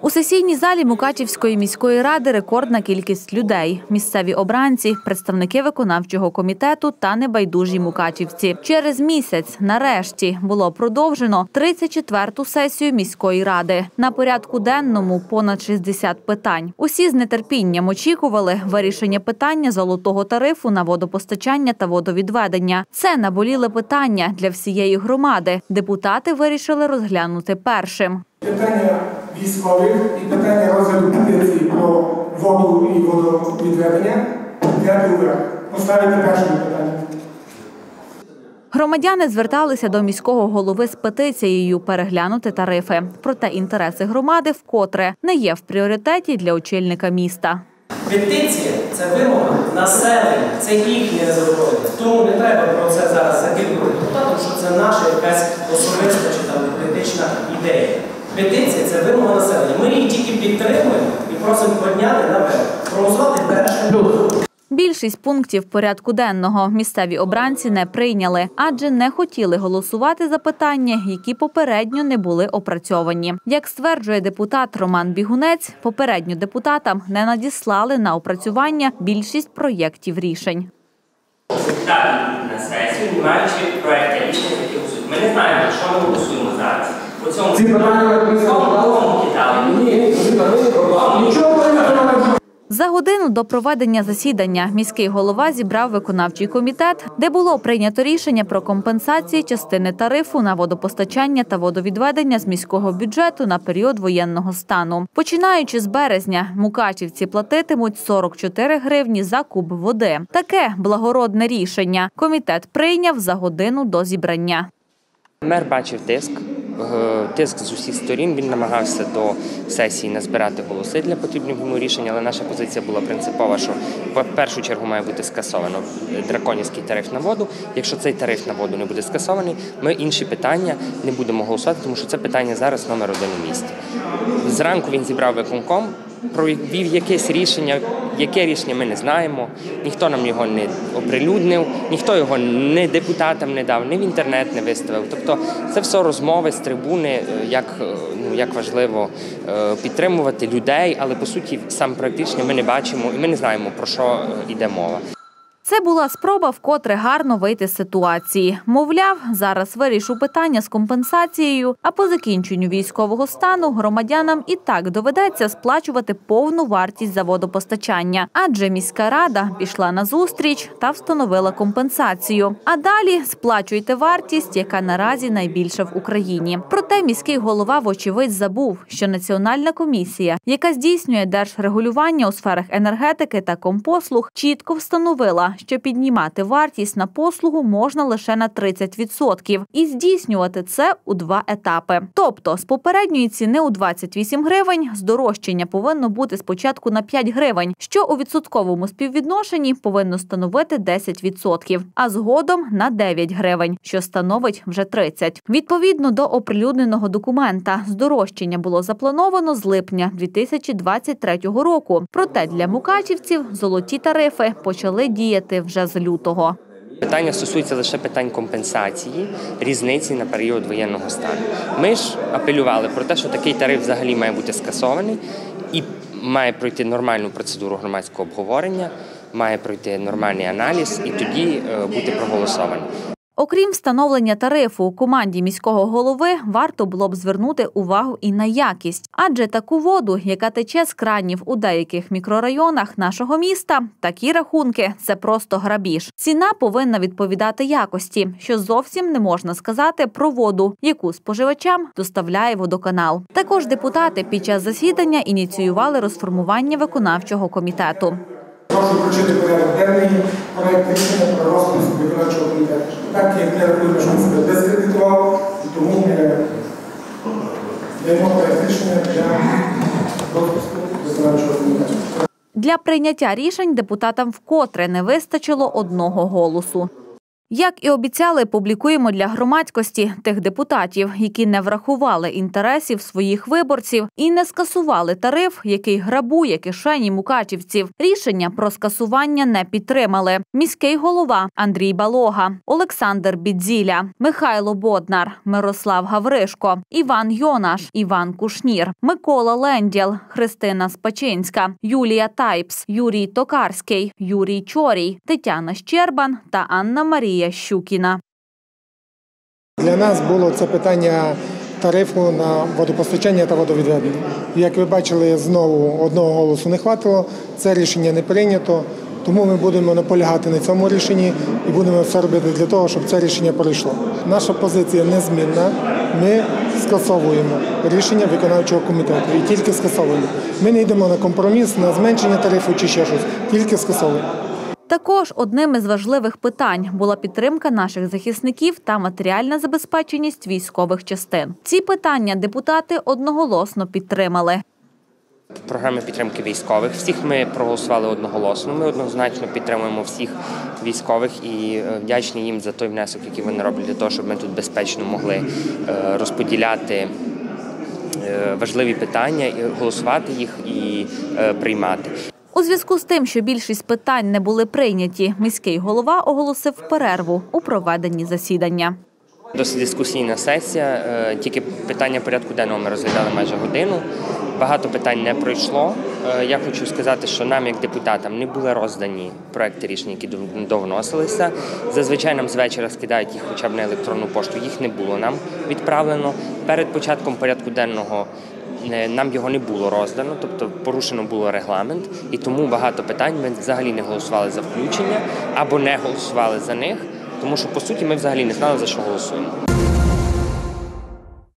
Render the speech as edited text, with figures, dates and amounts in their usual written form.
У сесійній залі Мукачівської міської ради рекордна кількість людей. Місцеві обранці, представники виконавчого комітету та небайдужі мукачівці. Через місяць, нарешті, було продовжено 34-ту сесію міської ради. На порядку денному понад 60 питань. Усі з нетерпінням очікували вирішення питання золотого тарифу на водопостачання та водовідведення. Це наболіле питання для всієї громади. Депутати вирішили розглянути першим. Питання військових і питання розгляду петиції про воду і водовідведення для поставити першим питанням. Громадяни зверталися до міського голови з петицією переглянути тарифи. Проте інтереси громади вкотре не є в пріоритеті для очільника міста. Петиція – це вимога населення, це їхнє незадоволення. Тому не треба про це зараз закидувати депутатам, що це наша якась особиста чи там політична ідея. Петиція – це вимога населення. Ми її тільки підтримуємо і просимо підняти наверх, проголосувати першим людям. Більшість пунктів порядку денного місцеві обранці не прийняли, адже не хотіли голосувати за питання, які попередньо не були опрацьовані. Як стверджує депутат Роман Бігунець, попередньо депутатам не надіслали на опрацювання більшість проєктів рішень. Депутати йдуть на сесію, не маючи проєктів рішень, які голосують. Ми не знаємо, що ми голосуємо зараз. У цьому За годину до проведення засідання міський голова зібрав виконавчий комітет, де було прийнято рішення про компенсації частини тарифу на водопостачання та водовідведення з міського бюджету на період воєнного стану. Починаючи з березня, мукачівці платитимуть 44 гривні за куб води. Таке благородне рішення комітет прийняв за годину до зібрання. Мер бачив тиск з усіх сторін, він намагався до сесії назбирати голоси для потрібних йому рішень, але наша позиція була принципова, що в першу чергу має бути скасовано драконівський тариф на воду. Якщо цей тариф на воду не буде скасований, ми інші питання не будемо голосувати, тому що це питання зараз номер 1 у місті. Зранку він зібрав виконком, провів якесь рішення, яке рішення ми не знаємо, ніхто нам його не оприлюднив, ніхто його не депутатам не дав, ні в інтернет не виставив. Тобто це все розмови з трибуни, як важливо підтримувати людей, але по суті сам проект рішення ми не бачимо і ми не знаємо, про що йде мова. Це була спроба вкотре гарно вийти з ситуації. Мовляв, зараз вирішу питання з компенсацією, а по закінченню військового стану громадянам і так доведеться сплачувати повну вартість за водопостачання. Адже міська рада пішла назустріч та встановила компенсацію. А далі сплачуйте вартість, яка наразі найбільша в Україні. Проте міський голова вочевидь забув, що Національна комісія, яка здійснює держрегулювання у сферах енергетики та компослуг, чітко встановила, що піднімати вартість на послугу можна лише на 30% і здійснювати це у 2 етапи. Тобто з попередньої ціни у 28 гривень здорожчання повинно бути спочатку на 5 гривень, що у відсотковому співвідношенні повинно становити 10%, а згодом на 9 гривень, що становить вже 30%. Відповідно до оприлюдненого документа, здорожчання було заплановано з липня 2023 року. Проте для мукачівців золоті тарифи почали діяти вже з лютого. Питання стосується лише питань компенсації, різниці на період воєнного стану. Ми ж апелювали про те, що такий тариф взагалі має бути скасований і має пройти нормальну процедуру громадського обговорення, має пройти нормальний аналіз і тоді бути проголосований. Окрім встановлення тарифу, команді міського голови варто було б звернути увагу і на якість. Адже таку воду, яка тече з кранів у деяких мікрорайонах нашого міста, такі рахунки – це просто грабіж. Ціна повинна відповідати якості, що зовсім не можна сказати про воду, яку споживачам доставляє водоканал. Також депутати під час засідання ініціювали розформування виконавчого комітету. Прошу включити порядок денний проект рішення про розпуск виконавчого комітету. Так, як я рахую, що він себе дискредитував, тому ми даємо проект рішення для розпуску виконавчого комітету. Для прийняття рішень депутатам вкотре не вистачило 1 голосу. Як і обіцяли, публікуємо для громадськості тих депутатів, які не врахували інтересів своїх виборців і не скасували тариф, який грабує кишені мукачівців. Рішення про скасування не підтримали. Міський голова Андрій Балога, Олександр Бідзіля, Михайло Боднар, Мирослав Гавришко, Іван Йонаш, Іван Кушнір, Микола Лендєл, Христина Спачинська, Юлія Тайпс, Юрій Токарський, Юрій Чорій, Тетяна Щербан та Анна-Марія Щукіна. Для нас було це питання тарифу на водопостачання та водовідведення. Як ви бачили, знову одного голосу не хватило, це рішення не прийнято, тому ми будемо наполягати на цьому рішенні і будемо все робити для того, щоб це рішення пройшло. Наша позиція незмінна, ми скасовуємо рішення виконавчого комітету і тільки скасовуємо. Ми не йдемо на компроміс, на зменшення тарифу чи ще щось, тільки скасовуємо. Також одним із важливих питань була підтримка наших захисників та матеріальна забезпеченість військових частин. Ці питання депутати одноголосно підтримали. Програми підтримки військових. Всіх ми проголосували одноголосно. Ми однозначно підтримуємо всіх військових і вдячні їм за той внесок, який вони роблять для того, щоб ми тут безпечно могли розподіляти важливі питання, голосувати їх і приймати. У зв'язку з тим, що більшість питань не були прийняті, міський голова оголосив перерву у проведенні засідання. Досить дискусійна сесія, тільки питання порядку денного ми розглядали майже годину. Багато питань не пройшло. Я хочу сказати, що нам, як депутатам, не були роздані проекти рішень, які довносилися. Зазвичай нам з вечора скидають їх хоча б на електронну пошту, їх не було нам відправлено. Перед початком порядку денного нам його не було роздано, тобто порушено було регламент, і тому багато питань ми взагалі не голосували за включення або не голосували за них, тому що, по суті, ми взагалі не знали, за що голосуємо.